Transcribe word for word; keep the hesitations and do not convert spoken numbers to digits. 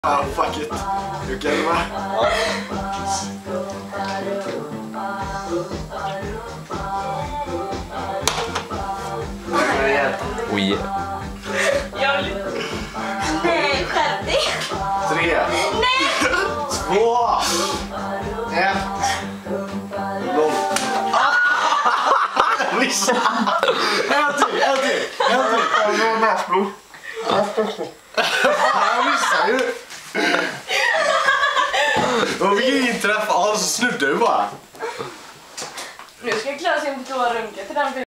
Ah, fuck it. Jokinen va? Oj. Jag vill... Nej, skärp dig. Tre. Nej! Två. Ett. Noll. Jag missade. En till, en till. En till. Jag har näsblod. Jag missade ju. Jag fick inte träffa. Han snudde ju bara. Nu ska jag klara sig in på toa och runka till den.